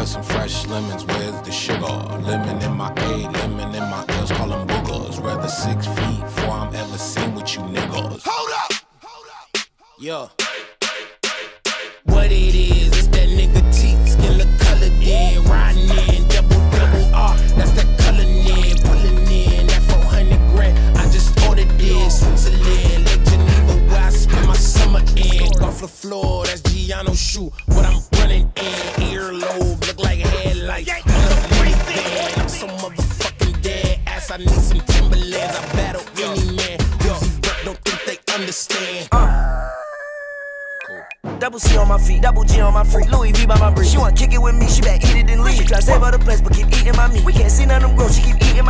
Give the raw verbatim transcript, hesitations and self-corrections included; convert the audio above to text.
with some fresh lemons, where's the sugar? Lemon in my A, lemon in my L's, call them boogers. Rather six feet before I'm ever seen with you niggas. Hold up! Hold up! Yeah. What it is, it's that nigga teeth, skin look colored in, riding in, double, double R, that's that coloring in, pulling in, that four hundred grand, I just ordered this, Switzerland, Lake Geneva, where I spend my summer in, off the floor, that's Giano shoe, what I'm running in, earlobe, look like headlights, on a minivan, I'm so motherfucking dead, ass, I need some Timberlands, I battle any man, Uzi Vert, don't think they understand. Uh. Double C on my feet, double G on my freak, Louis V by my brief. She wanna kick it with me, she better eat it and leave. She try to save her the place, but keep eating my meat. We can't see none of them grow, she keep eating